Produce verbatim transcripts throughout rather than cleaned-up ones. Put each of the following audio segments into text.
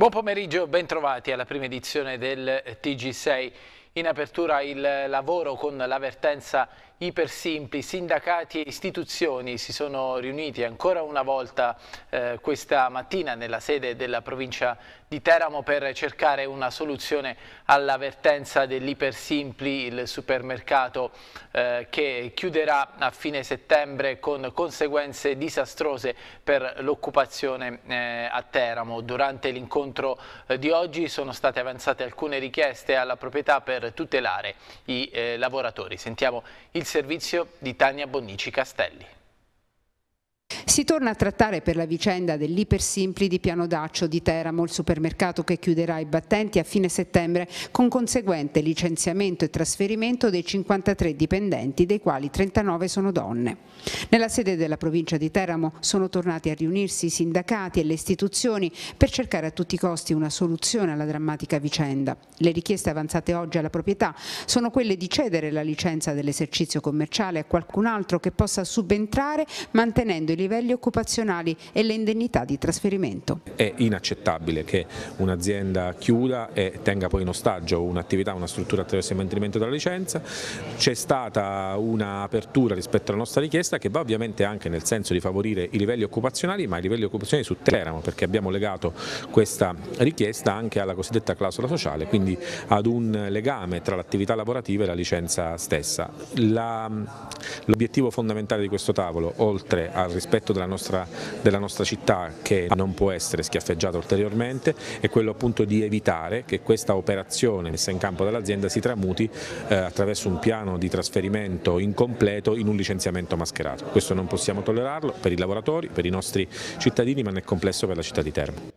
Buon pomeriggio, bentrovati alla prima edizione del T G sei. In apertura il lavoro con l'avvertenza Ipersimpli. Sindacati e istituzioni si sono riuniti ancora una volta eh, questa mattina nella sede della provincia di Teramo per cercare una soluzione all'avvertenza dell'Ipersimpli, il supermercato eh, che chiuderà a fine settembre con conseguenze disastrose per l'occupazione eh, a Teramo. Durante l'incontro eh, di oggi sono state avanzate alcune richieste alla proprietà per tutelare i eh, lavoratori. Sentiamo il servizio di Tania Bonnici Castelli. Si torna a trattare per la vicenda dell'Ipersimpli di Pianodaccio di Teramo, il supermercato che chiuderà i battenti a fine settembre con conseguente licenziamento e trasferimento dei cinquantatré dipendenti, dei quali trentanove sono donne. Nella sede della provincia di Teramo sono tornati a riunirsi i sindacati e le istituzioni per cercare a tutti i costi una soluzione alla drammatica vicenda. Le richieste avanzate oggi alla proprietà sono quelle di cedere la licenza dell'esercizio commerciale a qualcun altro che possa subentrare mantenendo i livelli occupazionali e le indennità di trasferimento. È inaccettabile che un'azienda chiuda e tenga poi in ostaggio un'attività, una struttura attraverso il mantenimento della licenza. C'è stata un'apertura rispetto alla nostra richiesta che va ovviamente anche nel senso di favorire i livelli occupazionali, ma i livelli occupazionali su Teramo, perché abbiamo legato questa richiesta anche alla cosiddetta clausola sociale, quindi ad un legame tra l'attività lavorativa e la licenza stessa. L'obiettivo fondamentale di questo tavolo, oltre al rispetto della nostra, della nostra città, che non può essere schiaffeggiata ulteriormente, è quello appunto di evitare che questa operazione messa in campo dall'azienda si tramuti eh, attraverso un piano di trasferimento incompleto in un licenziamento mascherato. Questo non possiamo tollerarlo per i lavoratori, per i nostri cittadini, ma nel complesso per la città di Teramo.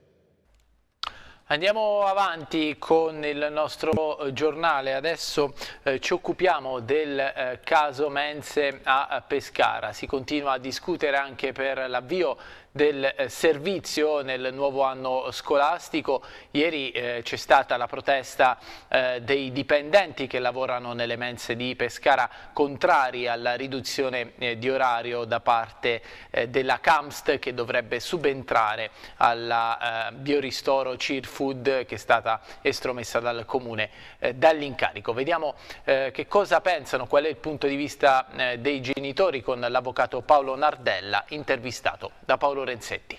Andiamo avanti con il nostro giornale, adesso eh, ci occupiamo del eh, caso Mense a Pescara. Si continua a discutere anche per l'avvio del eh, servizio nel nuovo anno scolastico. Ieri eh, c'è stata la protesta eh, dei dipendenti che lavorano nelle mense di Pescara, contrari alla riduzione eh, di orario da parte eh, della Camst, che dovrebbe subentrare alla eh, Bioristoro Cirfood, che è stata estromessa dal comune eh, dall'incarico. Vediamo eh, che cosa pensano, qual è il punto di vista eh, dei genitori con l'avvocato Paolo Nardella, intervistato da Paolo Renzetti.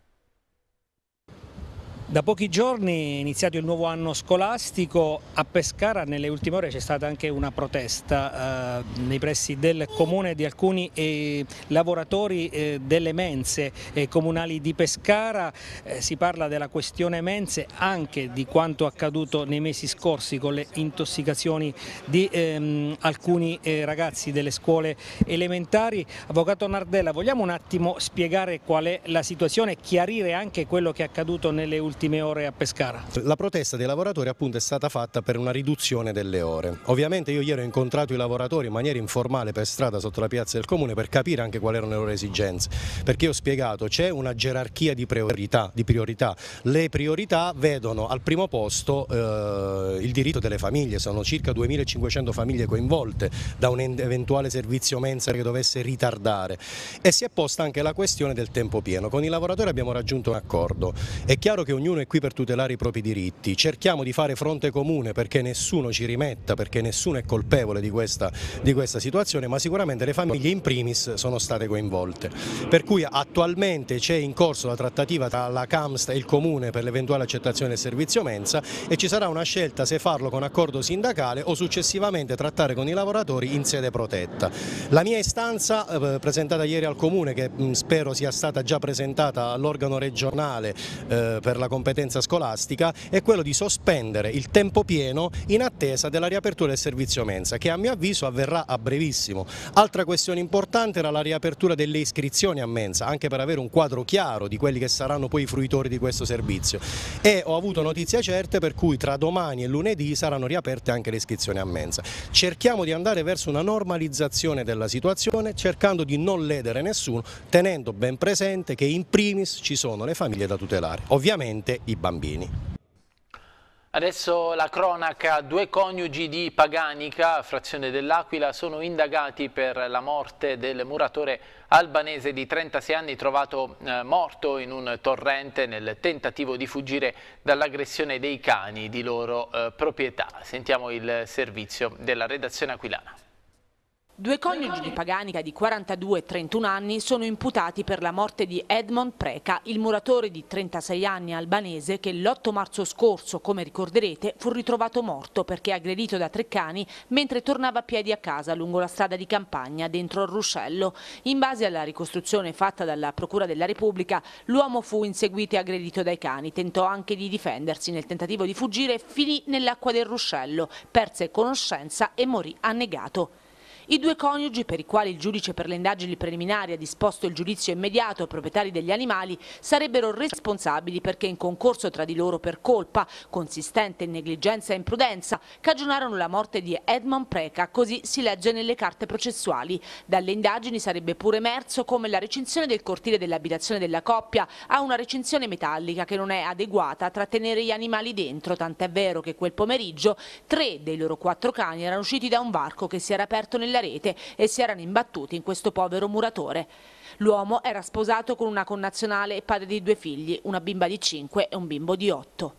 Da pochi giorni è iniziato il nuovo anno scolastico. A Pescara nelle ultime ore c'è stata anche una protesta eh, nei pressi del comune di alcuni eh, lavoratori eh, delle mense eh, comunali di Pescara. Eh, si parla della questione mense, anche di quanto accaduto nei mesi scorsi con le intossicazioni di ehm, alcuni eh, ragazzi delle scuole elementari. Avvocato Nardella, vogliamo un attimo spiegare qual è la situazione e chiarire anche quello che è accaduto nelle ultime ultime ore a Pescara? La protesta dei lavoratori appunto è stata fatta per una riduzione delle ore. Ovviamente io ieri ho incontrato i lavoratori in maniera informale per strada sotto la piazza del comune per capire anche quali erano le loro esigenze, perché ho spiegato c'è una gerarchia di priorità, di priorità. Le priorità vedono al primo posto eh, il diritto delle famiglie, sono circa duemilacinquecento famiglie coinvolte da un eventuale servizio mensa che dovesse ritardare, e si è posta anche la questione del tempo pieno. Con i lavoratori abbiamo raggiunto un accordo. È chiaro che ognuno è qui per tutelare i propri diritti, cerchiamo di fare fronte comune perché nessuno ci rimetta, perché nessuno è colpevole di questa, di questa situazione, ma sicuramente le famiglie in primis sono state coinvolte. Per cui attualmente c'è in corso la trattativa tra la Camst e il comune per l'eventuale accettazione del servizio mensa, e ci sarà una scelta se farlo con accordo sindacale o successivamente trattare con i lavoratori in sede protetta. La mia istanza eh, presentata ieri al comune, che mh, spero sia stata già presentata all'organo regionale eh, per la competenza scolastica, è quello di sospendere il tempo pieno in attesa della riapertura del servizio mensa, che a mio avviso avverrà a brevissimo. Altra questione importante era la riapertura delle iscrizioni a mensa, anche per avere un quadro chiaro di quelli che saranno poi i fruitori di questo servizio, e ho avuto notizie certe per cui tra domani e lunedì saranno riaperte anche le iscrizioni a mensa. Cerchiamo di andare verso una normalizzazione della situazione, cercando di non ledere nessuno, tenendo ben presente che in primis ci sono le famiglie da tutelare, ovviamente i bambini. Adesso la cronaca, due coniugi di Paganica, frazione dell'Aquila, sono indagati per la morte del muratore albanese di trentasei anni trovato eh, morto in un torrente nel tentativo di fuggire dall'aggressione dei cani di loro eh, proprietà. Sentiamo il servizio della redazione aquilana. Due coniugi di Paganica di quarantadue e trentuno anni sono imputati per la morte di Edmond Preca, il muratore di trentasei anni albanese che l'otto marzo scorso, come ricorderete, fu ritrovato morto perché aggredito da tre cani mentre tornava a piedi a casa lungo la strada di campagna dentro il ruscello. In base alla ricostruzione fatta dalla Procura della Repubblica, l'uomo fu inseguito e aggredito dai cani, tentò anche di difendersi nel tentativo di fuggire e finì nell'acqua del ruscello, perse conoscenza e morì annegato. I due coniugi, per i quali il giudice per le indagini preliminari ha disposto il giudizio immediato ai proprietari degli animali, sarebbero responsabili perché in concorso tra di loro per colpa, consistente in negligenza e imprudenza, cagionarono la morte di Edmond Preca, così si legge nelle carte processuali. Dalle indagini sarebbe pure emerso come la recinzione del cortile dell'abitazione della coppia ha una recinzione metallica che non è adeguata a trattenere gli animali dentro, tant'è vero che quel pomeriggio tre dei loro quattro cani erano usciti da un varco che si era aperto nella rete e si erano imbattuti in questo povero muratore. L'uomo era sposato con una connazionale e padre di due figli, una bimba di cinque e un bimbo di otto.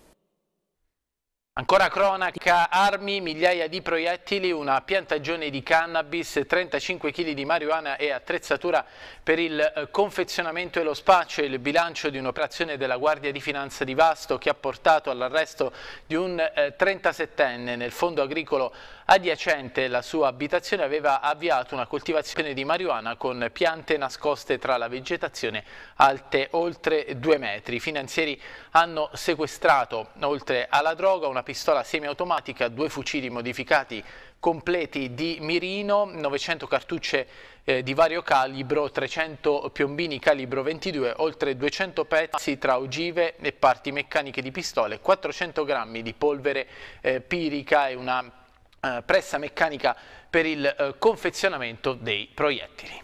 Ancora cronaca, armi, migliaia di proiettili, una piantagione di cannabis, trentacinque chili di marijuana e attrezzatura per il confezionamento e lo spaccio. Il bilancio di un'operazione della Guardia di Finanza di Vasto che ha portato all'arresto di un eh, trentasettenne nel fondo agricolo adiacente alla sua abitazione. Aveva avviato una coltivazione di marijuana con piante nascoste tra la vegetazione alte oltre due metri. I finanzieri hanno sequestrato, oltre alla droga, una pistola semiautomatica, due fucili modificati completi di mirino, novecento cartucce eh, di vario calibro, trecento piombini calibro ventidue, oltre duecento pezzi tra ogive e parti meccaniche di pistole, quattrocento grammi di polvere eh, pirica e una eh, pressa meccanica per il eh, confezionamento dei proiettili.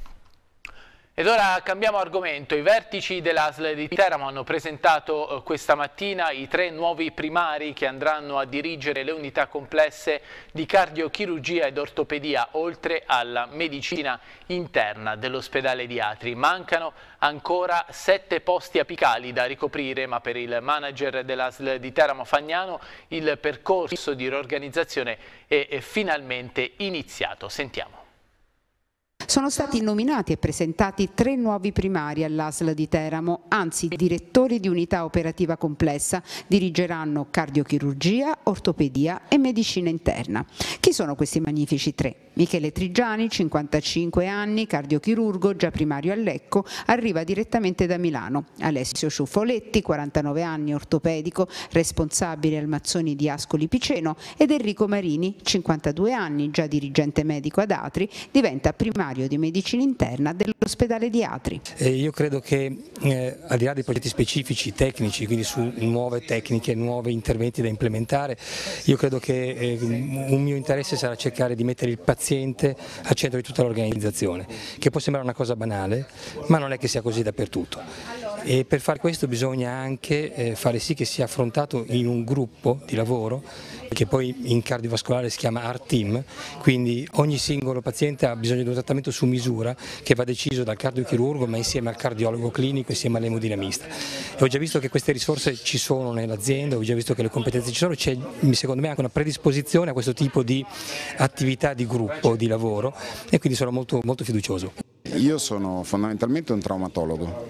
Ed ora cambiamo argomento. I vertici dell'A S L di Teramo hanno presentato eh, questa mattina i tre nuovi primari che andranno a dirigere le unità complesse di cardiochirurgia ed ortopedia, oltre alla medicina interna dell'ospedale di Atri. Mancano ancora sette posti apicali da ricoprire, ma per il manager dell'A S L di Teramo Fagnano il percorso di riorganizzazione è, è finalmente iniziato. Sentiamo. Sono stati nominati e presentati tre nuovi primari all'A S L di Teramo, anzi direttori di unità operativa complessa, dirigeranno cardiochirurgia, ortopedia e medicina interna. Chi sono questi magnifici tre? Michele Trigiani, cinquantacinque anni, cardiochirurgo, già primario a Lecco, arriva direttamente da Milano. Alessio Ciuffoletti, quarantanove anni, ortopedico, responsabile al Mazzoni di Ascoli Piceno, ed Enrico Marini, cinquantadue anni, già dirigente medico ad Atri, diventa primario di medicina interna dell'ospedale di Atri. Eh, io credo che eh, al di là dei progetti specifici, tecnici, quindi su nuove tecniche, nuovi interventi da implementare, io credo che eh, un mio interesse sarà cercare di mettere il paziente al centro di tutta l'organizzazione, che può sembrare una cosa banale, ma non è che sia così dappertutto. E per fare questo bisogna anche eh, fare sì che sia affrontato in un gruppo di lavoro che poi in cardiovascolare si chiama Heart Team, quindi ogni singolo paziente ha bisogno di un trattamento su misura che va deciso dal cardiochirurgo ma insieme al cardiologo clinico, insieme all'emodinamista. E ho già visto che queste risorse ci sono nell'azienda, ho già visto che le competenze ci sono, c'è secondo me anche una predisposizione a questo tipo di attività di gruppo, di lavoro, e quindi sono molto, molto fiducioso. Io sono fondamentalmente un traumatologo,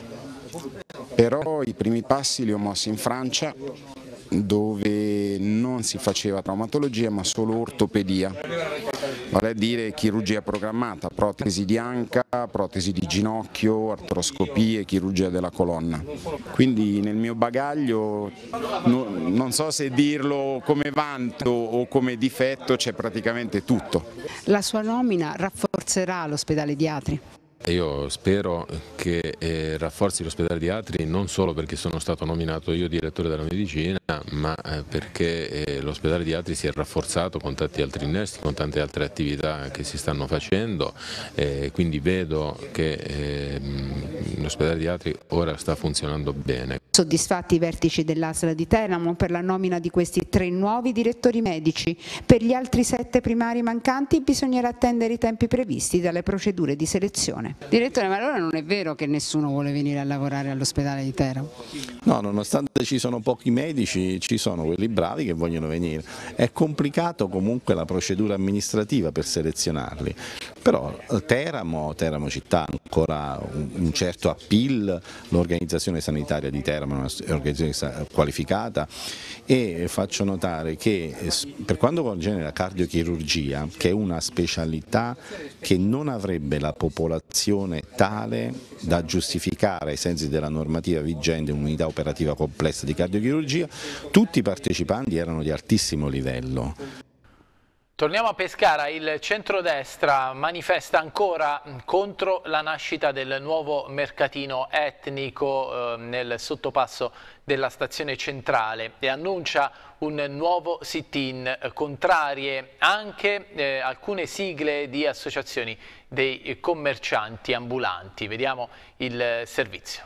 però i primi passi li ho mossi in Francia, dove non si faceva traumatologia ma solo ortopedia, vale a dire chirurgia programmata, protesi di anca, protesi di ginocchio, artroscopie, chirurgia della colonna. Quindi nel mio bagaglio, no, non so se dirlo come vanto o come difetto, c'è praticamente tutto. La sua nomina rafforzerà l'ospedale di Atri? Io spero che eh, rafforzi l'ospedale di Atri non solo perché sono stato nominato io direttore della medicina, ma eh, perché eh, l'ospedale di Atri si è rafforzato con tanti altri innesti, con tante altre attività che si stanno facendo, eh, quindi vedo che eh, l'ospedale di Atri ora sta funzionando bene. Soddisfatti i vertici dell'A S L di Teramo per la nomina di questi tre nuovi direttori medici. Per gli altri sette primari mancanti bisognerà attendere i tempi previsti dalle procedure di selezione. Direttore, ma allora non è vero che nessuno vuole venire a lavorare all'ospedale di Teramo? No, nonostante ci sono pochi medici, ci sono quelli bravi che vogliono venire. È complicato comunque la procedura amministrativa per selezionarli, però Teramo, Teramo città ha ancora un, un certo appeal, l'organizzazione sanitaria di Teramo è un'organizzazione qualificata e faccio notare che per quanto concerne la cardiochirurgia, che è una specialità che non avrebbe la popolazione tale da giustificare ai sensi della normativa vigente un'unità operativa complessa di cardiochirurgia, tutti i partecipanti erano di altissimo livello. Torniamo a Pescara, il centrodestra manifesta ancora contro la nascita del nuovo mercatino etnico eh, nel sottopasso della stazione centrale e annuncia un nuovo sit-in, contrarie anche eh, alcune sigle di associazioni dei commercianti ambulanti. Vediamo il servizio.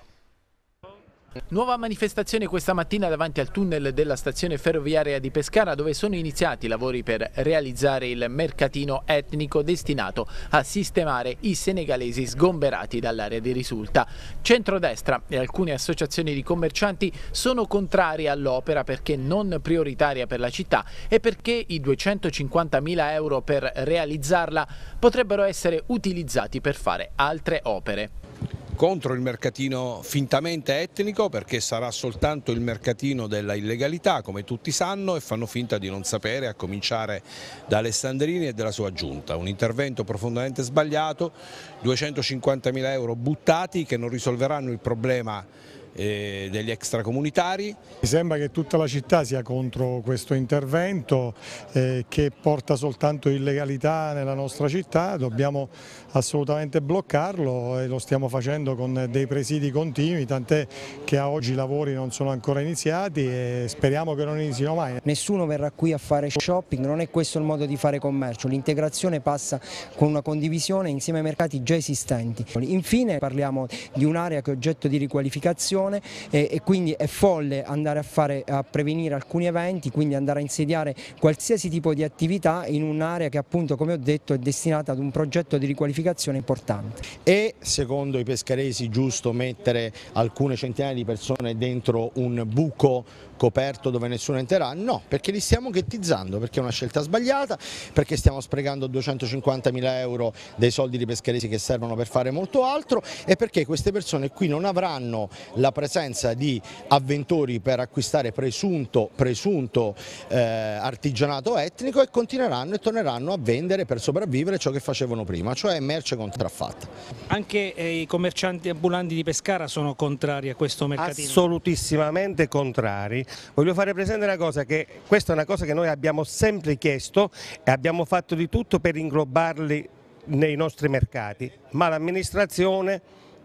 Nuova manifestazione questa mattina davanti al tunnel della stazione ferroviaria di Pescara, dove sono iniziati i lavori per realizzare il mercatino etnico destinato a sistemare i senegalesi sgomberati dall'area di Risulta. Centrodestra e alcune associazioni di commercianti sono contrarie all'opera perché non prioritaria per la città e perché i duecentocinquantamila euro per realizzarla potrebbero essere utilizzati per fare altre opere. Contro il mercatino fintamente etnico perché sarà soltanto il mercatino della illegalità, come tutti sanno, e fanno finta di non sapere, a cominciare da Alessandrini e dalla sua giunta. Un intervento profondamente sbagliato, duecentocinquantamila euro buttati che non risolveranno il problema eh, degli extracomunitari. Mi sembra che tutta la città sia contro questo intervento eh, che porta soltanto illegalità nella nostra città. Dobbiamo assolutamente bloccarlo e lo stiamo facendo con dei presidi continui, tant'è che a oggi i lavori non sono ancora iniziati e speriamo che non inizino mai. Nessuno verrà qui a fare shopping, non è questo il modo di fare commercio, l'integrazione passa con una condivisione insieme ai mercati già esistenti. Infine parliamo di un'area che è oggetto di riqualificazione e, e quindi è folle andare a, fare, a prevenire alcuni eventi, quindi andare a insediare qualsiasi tipo di attività in un'area che appunto, come ho detto, è destinata ad un progetto di riqualificazione importante. E secondo i pescaresi giusto mettere alcune centinaia di persone dentro un buco coperto dove nessuno entrerà? No, perché li stiamo ghettizzando, perché è una scelta sbagliata, perché stiamo sprecando duecentocinquantamila euro dei soldi di pescaresi che servono per fare molto altro e perché queste persone qui non avranno la presenza di avventori per acquistare presunto, presunto eh, artigianato etnico e continueranno e torneranno a vendere per sopravvivere ciò che facevano prima, cioè merce contraffatta. Anche eh, i commercianti ambulanti di Pescara sono contrari a questo mercatino? Assolutissimamente contrari. Voglio fare presente una cosa, che questa è una cosa che noi abbiamo sempre chiesto e abbiamo fatto di tutto per inglobarli nei nostri mercati, ma l'amministrazione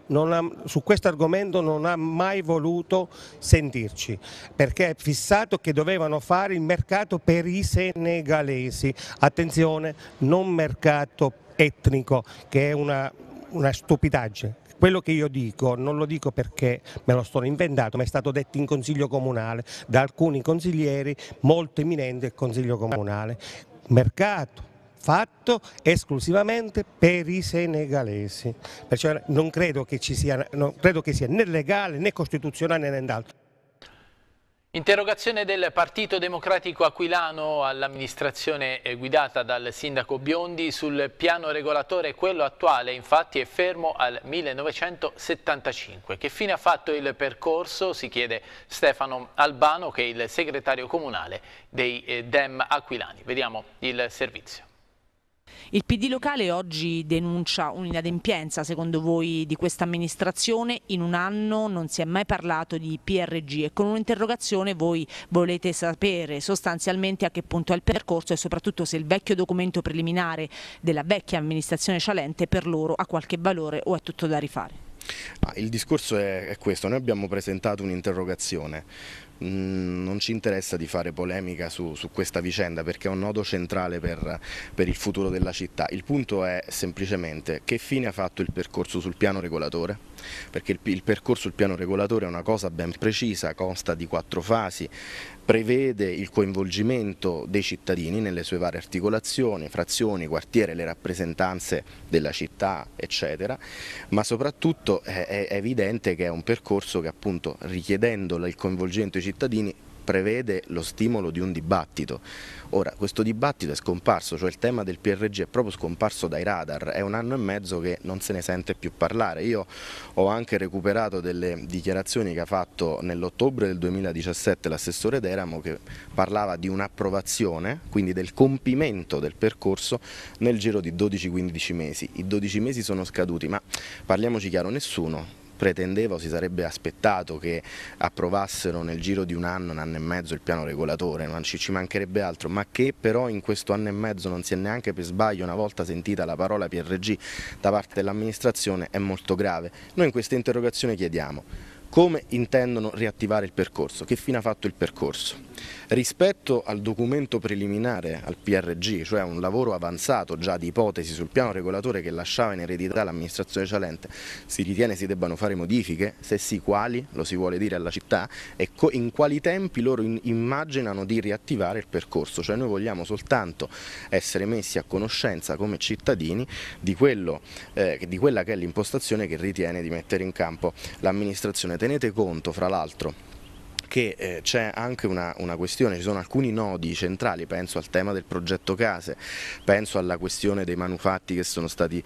su questo argomento non ha mai voluto sentirci, perché è fissato che dovevano fare il mercato per i senegalesi, attenzione, non mercato etnico, che è una, una stupidaggine. Quello che io dico non lo dico perché me lo sono inventato, ma è stato detto in consiglio comunale da alcuni consiglieri molto eminenti del consiglio comunale. Mercato fatto esclusivamente per i senegalesi, perciò non credo che ci sia, non credo che sia né legale né costituzionale né nient'altro. Interrogazione del Partito Democratico Aquilano all'amministrazione guidata dal sindaco Biondi sul piano regolatore. Quello attuale infatti è fermo al millenovecentosettantacinque. Che fine ha fatto il percorso? Si chiede Stefano Albano, che è il segretario comunale dei Dem Aquilani. Vediamo il servizio. Il P D locale oggi denuncia un'inadempienza, secondo voi, di questa amministrazione. In un anno non si è mai parlato di P R G e con un'interrogazione voi volete sapere sostanzialmente a che punto è il percorso e soprattutto se il vecchio documento preliminare della vecchia amministrazione Cialente per loro ha qualche valore o è tutto da rifare. Ah, il discorso è, è questo, noi abbiamo presentato un'interrogazione mh, non ci interessa di fare polemica su, su questa vicenda perché è un nodo centrale per, per il futuro della città. Il punto è semplicemente che fine ha fatto il percorso sul piano regolatore, perché il, il percorso sul piano regolatore è una cosa ben precisa, consta di quattro fasi, prevede il coinvolgimento dei cittadini nelle sue varie articolazioni, frazioni, quartiere, le rappresentanze della città, eccetera, ma soprattutto è, è evidente che è un percorso che appunto richiedendo il coinvolgimento dei cittadini prevede lo stimolo di un dibattito. Ora, questo dibattito è scomparso, cioè il tema del P R G è proprio scomparso dai radar, è un anno e mezzo che non se ne sente più parlare. Io ho anche recuperato delle dichiarazioni che ha fatto nell'ottobre del duemiladiciassette l'assessore Teramo, che parlava di un'approvazione, quindi del compimento del percorso nel giro di dodici quindici mesi. I dodici mesi sono scaduti, ma parliamoci chiaro, nessuno pretendeva o si sarebbe aspettato che approvassero nel giro di un anno, un anno e mezzo il piano regolatore, non ci, ci mancherebbe altro, ma che però in questo anno e mezzo non si è neanche per sbaglio una volta sentita la parola P R G da parte dell'amministrazione è molto grave. Noi in questa interrogazione chiediamo come intendono riattivare il percorso, che fine ha fatto il percorso. Rispetto al documento preliminare al P R G, cioè un lavoro avanzato già di ipotesi sul piano regolatore che lasciava in eredità l'amministrazione Cialente, si ritiene si debbano fare modifiche? Se sì, quali? Lo si vuole dire alla città? E in quali tempi loro immaginano di riattivare il percorso? Cioè noi vogliamo soltanto essere messi a conoscenza come cittadini di, quello, eh, di quella che è l'impostazione che ritiene di mettere in campo l'amministrazione. Tenete conto, fra l'altro, che eh, c'è anche una, una questione, ci sono alcuni nodi centrali, penso al tema del progetto case, penso alla questione dei manufatti che sono stati,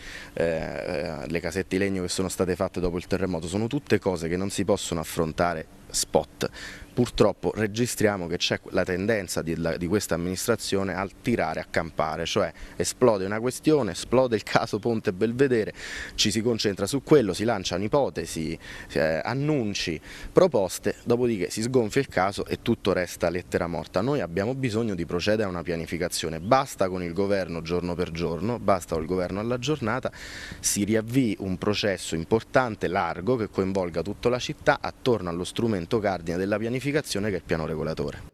eh, le casette di legno che sono state fatte dopo il terremoto, sono tutte cose che non si possono affrontare spot. Purtroppo registriamo che c'è la tendenza di, di questa amministrazione a tirare a campare, cioè esplode una questione, esplode il caso Ponte Belvedere, ci si concentra su quello, si lanciano ipotesi, eh, annunci, proposte, dopodiché si sgonfia il caso e tutto resta lettera morta. Noi abbiamo bisogno di procedere a una pianificazione, basta con il governo giorno per giorno, basta con il governo alla giornata, si riavvii un processo importante, largo, che coinvolga tutta la città attorno allo strumento cardine della pianificazione che è il piano regolatore.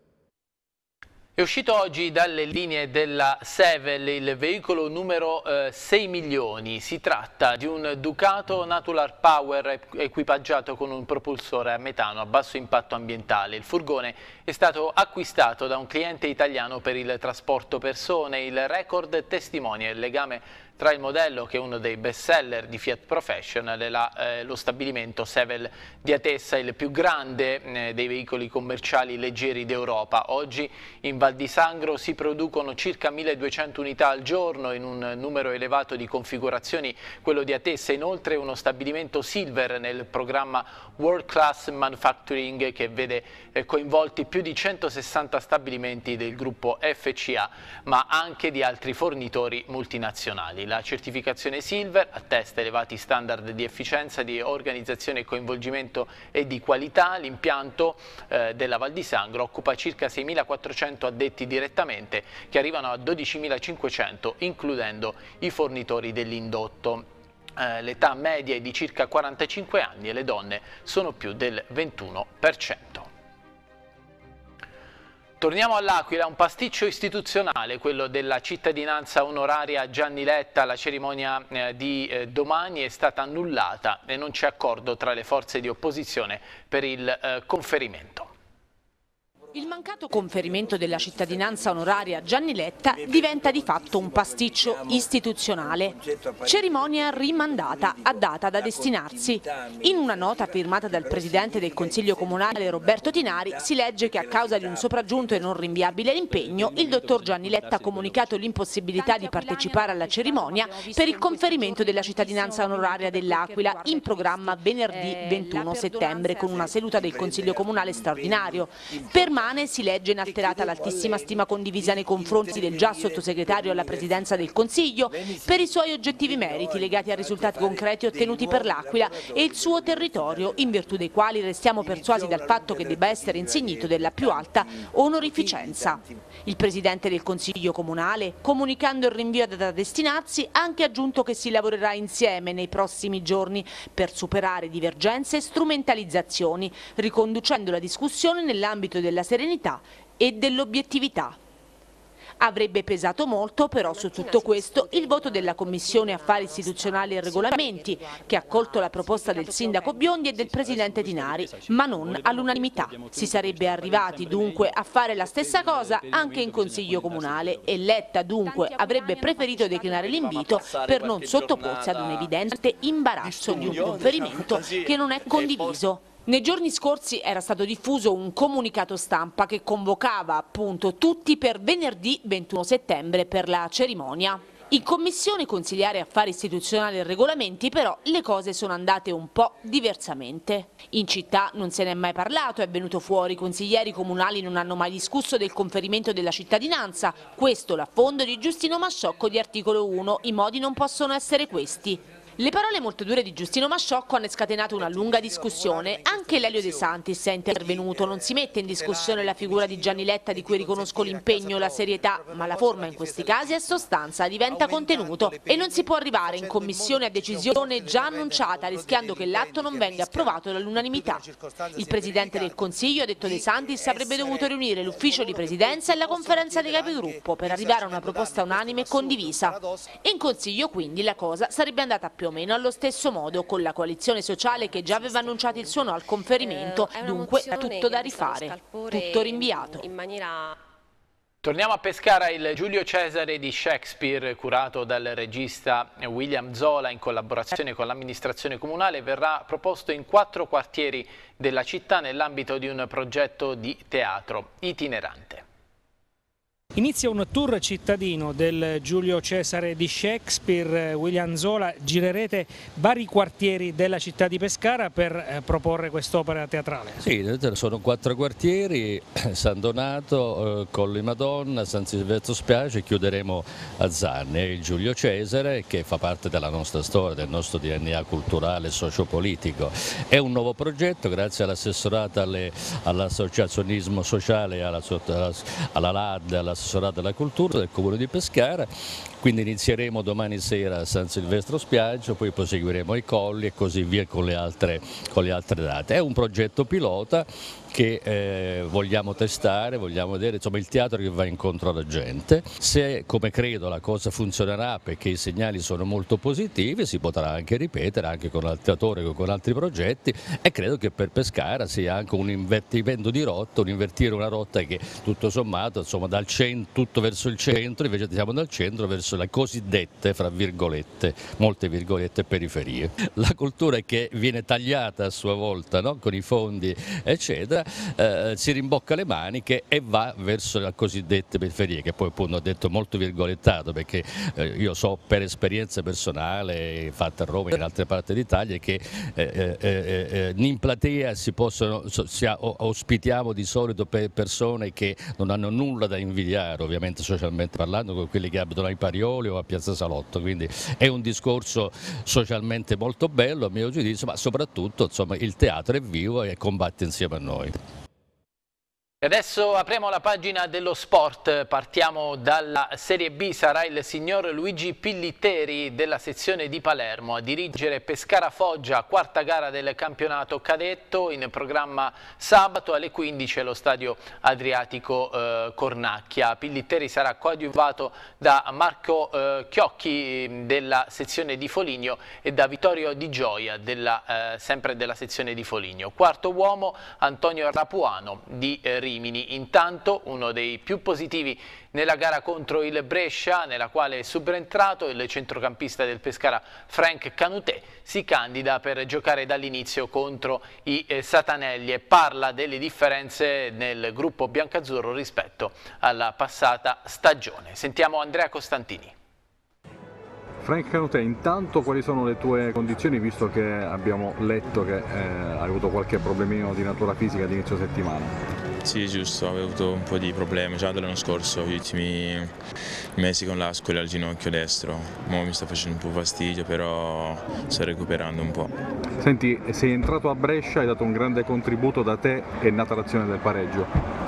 È uscito oggi dalle linee della Sevel il veicolo numero eh, sei milioni. Si tratta di un Ducato Natural Power equipaggiato con un propulsore a metano a basso impatto ambientale. Il furgone è stato acquistato da un cliente italiano per il trasporto persone. Il record testimonia il legame tra il modello, che è uno dei best seller di Fiat Professional, e la, eh, lo stabilimento Sevel di Atessa, il più grande eh, dei veicoli commerciali leggeri d'Europa. Oggi in Val di Sangro si producono circa milleduecento unità al giorno in un numero elevato di configurazioni. Quello di Atessa inoltre è uno stabilimento Silver nel programma World Class Manufacturing, che vede eh, coinvolti più di centosessanta stabilimenti del gruppo F C A, ma anche di altri fornitori multinazionali. La certificazione Silver attesta elevati standard di efficienza, di organizzazione e coinvolgimento e di qualità. L'impianto eh, della Val di Sangro occupa circa seimilaquattrocento addetti direttamente, che arrivano a dodicimilacinquecento includendo i fornitori dell'indotto. Eh, l'età media è di circa quarantacinque anni e le donne sono più del ventuno per cento. Torniamo all'Aquila, un pasticcio istituzionale, quello della cittadinanza onoraria Gianni Letta. La cerimonia eh, di eh, domani è stata annullata e non c'è accordo tra le forze di opposizione per il eh, conferimento. Il mancato conferimento della cittadinanza onoraria a Gianni Letta diventa di fatto un pasticcio istituzionale. Cerimonia rimandata a data da destinarsi. In una nota firmata dal presidente del Consiglio Comunale Roberto Tinari si legge che a causa di un sopraggiunto e non rinviabile impegno il dottor Gianni Letta ha comunicato l'impossibilità di partecipare alla cerimonia per il conferimento della cittadinanza onoraria dell'Aquila, in programma venerdì ventuno settembre con una seduta del Consiglio Comunale straordinario. Per settimane si legge inalterata l'altissima stima condivisa nei confronti del già sottosegretario alla Presidenza del Consiglio per i suoi oggettivi meriti legati a risultati concreti ottenuti per l'Aquila e il suo territorio, in virtù dei quali restiamo persuasi dal fatto che debba essere insignito della più alta onorificenza. Il Presidente del Consiglio Comunale, comunicando il rinvio da destinarsi, ha anche aggiunto che si lavorerà insieme nei prossimi giorni per superare divergenze e strumentalizzazioni, riconducendo la discussione nell'ambito della serenità e dell'obiettività. Avrebbe pesato molto però su tutto questo il voto della Commissione Affari Istituzionali e Regolamenti, che ha accolto la proposta del sindaco Biondi e del presidente Tinari, ma non all'unanimità. Si sarebbe arrivati dunque a fare la stessa cosa anche in Consiglio Comunale e Letta dunque avrebbe preferito declinare l'invito per non sottoporsi ad un evidente imbarazzo di un conferimento che non è condiviso. Nei giorni scorsi era stato diffuso un comunicato stampa che convocava appunto tutti per venerdì ventuno settembre per la cerimonia. In Commissione Consiliare Affari Istituzionali e Regolamenti però le cose sono andate un po' diversamente. In città non se ne è mai parlato, è venuto fuori, i consiglieri comunali non hanno mai discusso del conferimento della cittadinanza, questo l'affondo di Giustino Masciocco di Articolo uno, i modi non possono essere questi. Le parole molto dure di Giustino Masciocco hanno scatenato una lunga discussione. Anche Lelio De Santis è intervenuto. Non si mette in discussione la figura di Gianni Letta, di cui riconosco l'impegno e la serietà, ma la forma in questi casi è sostanza, diventa contenuto e non si può arrivare in commissione a decisione già annunciata rischiando che l'atto non venga approvato dall'unanimità. Il Presidente del Consiglio, ha detto De Santis, avrebbe dovuto riunire l'ufficio di presidenza e la conferenza dei capigruppo per arrivare a una proposta unanime e condivisa. In Consiglio quindi la cosa sarebbe andata più o meno allo stesso modo, con la coalizione sociale che già aveva annunciato il suo no al conferimento, dunque tutto da rifare, tutto rinviato. Torniamo a Pescara. Il Giulio Cesare di Shakespeare, curato dal regista William Zola in collaborazione con l'amministrazione comunale, verrà proposto in quattro quartieri della città nell'ambito di un progetto di teatro itinerante. Inizia un tour cittadino del Giulio Cesare di Shakespeare. William Zola, girerete vari quartieri della città di Pescara per eh, proporre quest'opera teatrale. Sì, sono quattro quartieri: San Donato, eh, Colli Madonna, San Silvestro Spiaggia e chiuderemo a Zanne. Il Giulio Cesare, che fa parte della nostra storia, del nostro D N A culturale e sociopolitico. È un nuovo progetto grazie all'assessorata all'associazionismo sociale, alla, alla L A D, alla assessorato alla cultura del Comune di Pescara, quindi inizieremo domani sera a San Silvestro Spiaggia, poi proseguiremo ai Colli e così via con le altre, con le altre date. È un progetto pilota che eh, vogliamo testare, vogliamo vedere, insomma, il teatro che va incontro alla gente. Se, come credo, la cosa funzionerà perché i segnali sono molto positivi, si potrà anche ripetere anche con altri attori o con altri progetti, e credo che per Pescara sia anche un invertimento di rotta, un invertire una rotta che tutto sommato, insomma, dal centro, tutto verso il centro, invece siamo dal centro verso le cosiddette, fra virgolette, molte virgolette, periferie. La cultura che viene tagliata a sua volta, no? Con i fondi eccetera, Eh, si rimbocca le maniche e va verso le cosiddette periferie, che poi appunto ho detto molto virgolettato, perché eh, io so per esperienza personale fatta a Roma e in altre parti d'Italia che eh, eh, eh, in platea si possono, si, ospitiamo di solito per persone che non hanno nulla da invidiare, ovviamente socialmente parlando, con quelli che abitano ai Parioli o a Piazza Salotto, quindi è un discorso socialmente molto bello a mio giudizio, ma soprattutto, insomma, il teatro è vivo e combatte insieme a noi. E adesso apriamo la pagina dello sport, partiamo dalla Serie B. Sarà il signor Luigi Pillitteri della sezione di Palermo a dirigere Pescara-Foggia, quarta gara del campionato cadetto, in programma sabato alle quindici allo stadio Adriatico eh, Cornacchia. Pillitteri sarà coadiuvato da Marco eh, Chiocchi della sezione di Foligno e da Vittorio Di Gioia, della, eh, sempre della sezione di Foligno. Quarto uomo Antonio Rapuano di eh, Rimini. Intanto uno dei più positivi nella gara contro il Brescia, nella quale è subentrato il centrocampista del Pescara Frank Canutè, si candida per giocare dall'inizio contro i eh, Satanelli e parla delle differenze nel gruppo biancazzurro rispetto alla passata stagione. Sentiamo Andrea Costantini. Frank Canutè, intanto quali sono le tue condizioni, visto che abbiamo letto che eh, hai avuto qualche problemino di natura fisica ad inizio settimana? Sì, giusto, avevo avuto un po' di problemi già dall'anno scorso, gli ultimi mesi con l'ascoli al ginocchio destro. Ora mi sta facendo un po' fastidio, però sto recuperando un po'. Senti, sei entrato a Brescia, hai dato un grande contributo, da te è nata l'azione del pareggio.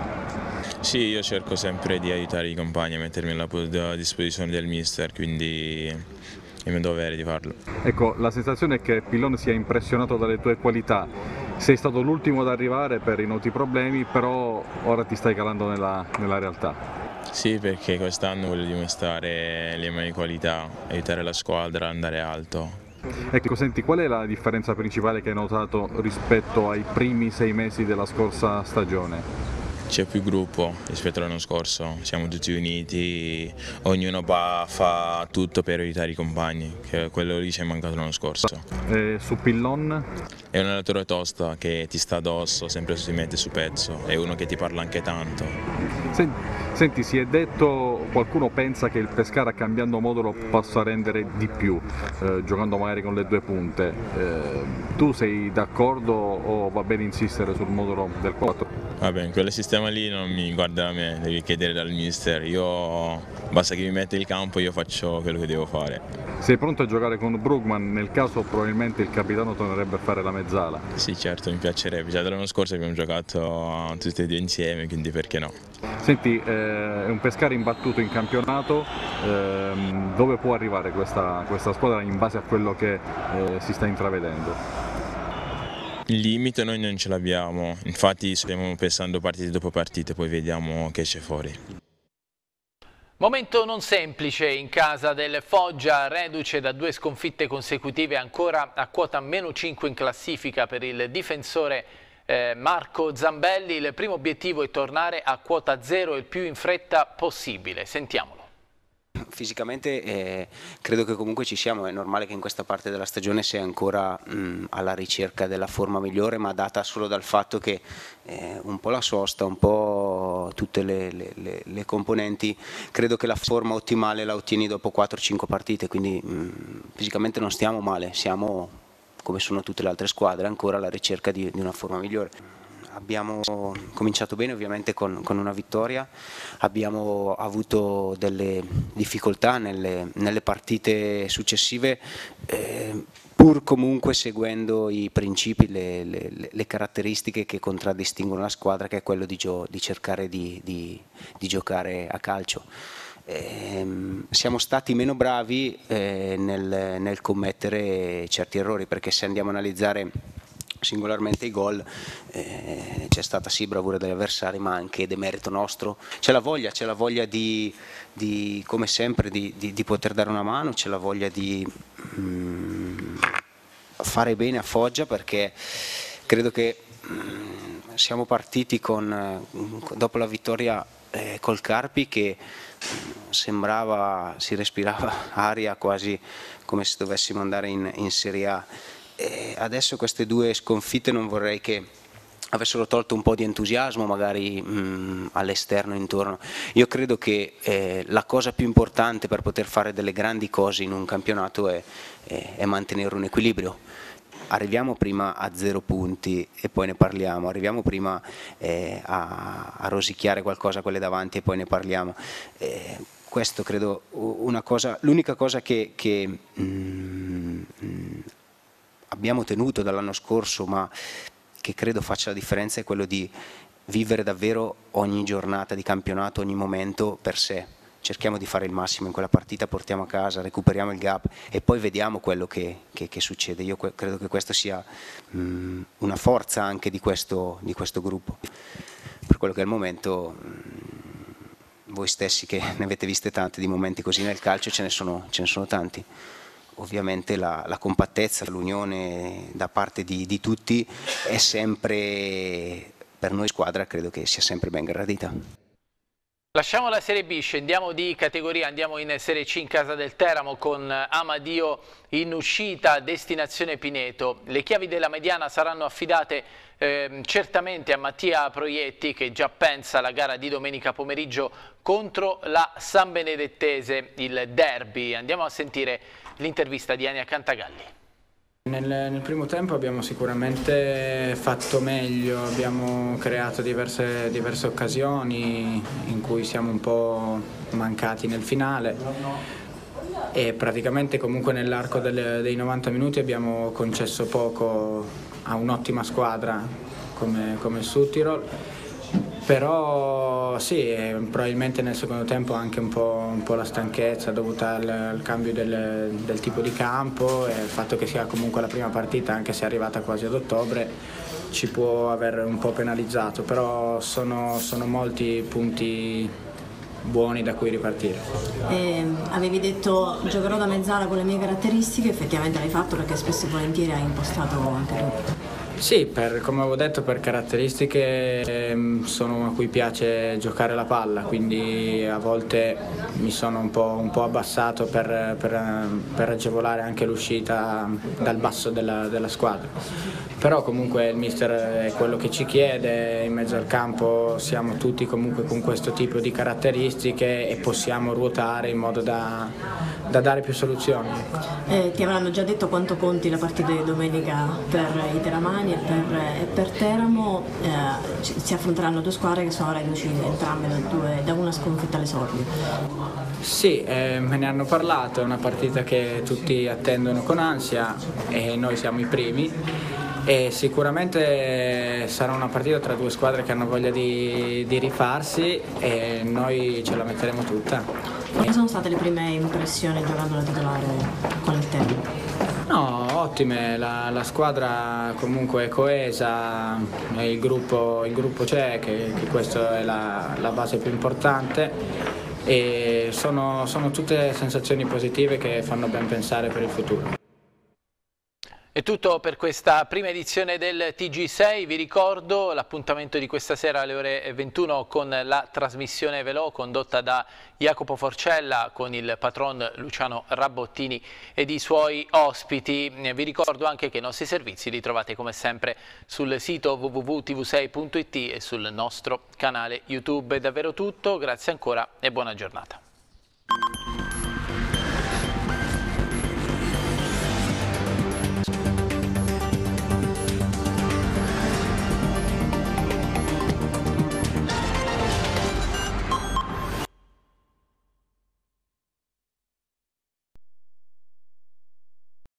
Sì, io cerco sempre di aiutare i compagni a mettermi a disposizione del mister, quindi è mio dovere di farlo. Ecco, la sensazione è che Pillon sia impressionato dalle tue qualità. Sei stato l'ultimo ad arrivare per i noti problemi, però ora ti stai calando nella, nella realtà. Sì, perché quest'anno voglio dimostrare le mie qualità, aiutare la squadra ad andare alto. Ecco, senti, qual è la differenza principale che hai notato rispetto ai primi sei mesi della scorsa stagione? C'è più gruppo rispetto all'anno scorso, siamo tutti uniti, ognuno va, fa tutto per aiutare i compagni, che quello lì ci è mancato l'anno scorso. E su Pillon? È un allenatore tosto che ti sta addosso, sempre si mette su pezzo, è uno che ti parla anche tanto. Senti, senti, si è detto, qualcuno pensa che il Pescara cambiando modulo possa rendere di più, eh, giocando magari con le due punte. Eh, tu sei d'accordo o va bene insistere sul modulo del quattro? Vabbè, in quel sistema lì non mi guarda a me, devi chiedere dal mister, io basta che mi mette il campo e io faccio quello che devo fare. Sei pronto a giocare con Brugman? Nel caso probabilmente il capitano tornerebbe a fare la mezzala. Sì, certo, mi piacerebbe, già dall'anno scorso abbiamo giocato tutti e due insieme, quindi perché no? Senti, eh, è un Pescara imbattuto in campionato, eh, dove può arrivare questa, questa squadra in base a quello che eh, si sta intravedendo? Il limite noi non ce l'abbiamo, infatti stiamo pensando partite dopo partite, poi vediamo che c'è fuori. Momento non semplice in casa del Foggia, reduce da due sconfitte consecutive, ancora a quota meno cinque in classifica per il difensore eh, Marco Zambelli. Il primo obiettivo è tornare a quota zero il più in fretta possibile. Sentiamolo. Fisicamente eh, credo che comunque ci siamo, è normale che in questa parte della stagione sia ancora mh, alla ricerca della forma migliore, ma data solo dal fatto che eh, un po' la sosta, un po' tutte le, le, le, le componenti, credo che la forma ottimale la ottieni dopo quattro cinque partite, quindi mh, fisicamente non stiamo male, siamo come sono tutte le altre squadre, ancora alla ricerca di, di una forma migliore. Abbiamo cominciato bene ovviamente con, con una vittoria, abbiamo avuto delle difficoltà nelle, nelle partite successive, eh, pur comunque seguendo i principi, le, le, le caratteristiche che contraddistinguono la squadra, che è quello di, gio, di cercare di, di, di giocare a calcio. Eh, siamo stati meno bravi eh, nel, nel commettere certi errori, perché se andiamo a analizzare singolarmente i gol eh, c'è stata sì bravura degli avversari, ma anche demerito nostro. C'è la voglia, c'è la voglia di, di come sempre di, di, di poter dare una mano, c'è la voglia di mm, fare bene a Foggia, perché credo che mm, siamo partiti con, dopo la vittoria eh, col Carpi, che sembrava, si respirava aria quasi come se dovessimo andare in, in Serie A. E adesso queste due sconfitte non vorrei che avessero tolto un po' di entusiasmo magari all'esterno intorno. Io credo che eh, la cosa più importante per poter fare delle grandi cose in un campionato è, è, è mantenere un equilibrio. Arriviamo prima a zero punti e poi ne parliamo, arriviamo prima eh, a, a rosicchiare qualcosa a quelle davanti e poi ne parliamo. Eh, questo credo una cosa, l'unica cosa che, che mm, abbiamo tenuto dall'anno scorso, ma che credo faccia la differenza, è quello di vivere davvero ogni giornata di campionato, ogni momento per sé. Cerchiamo di fare il massimo in quella partita, portiamo a casa, recuperiamo il gap e poi vediamo quello che, che, che succede. Io credo che questo sia mh, una forza anche di questo, di questo gruppo. Per quello che è il momento, mh, voi stessi che ne avete viste tante di momenti così nel calcio, ce ne sono, ce ne sono tanti. Ovviamente la, la compattezza, l'unione da parte di, di tutti è sempre, per noi squadra, credo che sia sempre ben gradita. Lasciamo la Serie B, scendiamo di categoria, andiamo in Serie C in casa del Teramo con Amadio in uscita, destinazione Pineto. Le chiavi della mediana saranno affidate eh, certamente a Mattia Proietti, che già pensa alla gara di domenica pomeriggio contro la San Benedettese, il derby. Andiamo a sentire l'intervista di Ania Cantagalli. Nel, nel primo tempo abbiamo sicuramente fatto meglio, abbiamo creato diverse, diverse occasioni in cui siamo un po' mancati nel finale e praticamente comunque nell'arco dei novanta minuti abbiamo concesso poco a un'ottima squadra come, come il Südtirol. Però sì, probabilmente nel secondo tempo anche un po', un po' la stanchezza dovuta al, al cambio del, del tipo di campo e il fatto che sia comunque la prima partita, anche se è arrivata quasi ad ottobre, ci può aver un po' penalizzato, però sono, sono molti punti buoni da cui ripartire. Eh, avevi detto giocherò da mezzala con le mie caratteristiche, effettivamente l'hai fatto perché spesso e volentieri hai impostato anche tu. Sì, per, come avevo detto, per caratteristiche ehm, sono a cui piace giocare la palla, quindi a volte mi sono un po', un po' abbassato per, per, per agevolare anche l'uscita dal basso della, della squadra. Però comunque il mister è quello che ci chiede, in mezzo al campo siamo tutti comunque con questo tipo di caratteristiche e possiamo ruotare in modo da, da dare più soluzioni. Eh, ti avranno già detto quanto conti la partita di domenica per i teramani e per, e per Teramo, eh, si affronteranno due squadre che sono reduci entrambe da, due, da una sconfitta alle sordi. Sì, eh, me ne hanno parlato, è una partita che tutti attendono con ansia e noi siamo i primi. E sicuramente sarà una partita tra due squadre che hanno voglia di, di rifarsi e noi ce la metteremo tutta. Quali sono state le prime impressioni giocando da titolare con il Teramo? No, ottime, la, la squadra comunque è coesa, il gruppo, il gruppo c'è, che, che questa è la, la base più importante e sono, sono tutte sensazioni positive che fanno ben pensare per il futuro. È tutto per questa prima edizione del T G sei, vi ricordo l'appuntamento di questa sera alle ore ventuno con la trasmissione Velò condotta da Jacopo Forcella con il patron Luciano Rabottini ed i suoi ospiti. Vi ricordo anche che i nostri servizi li trovate come sempre sul sito w w w punto t v sei punto i t e sul nostro canale YouTube. È davvero tutto, grazie ancora e buona giornata.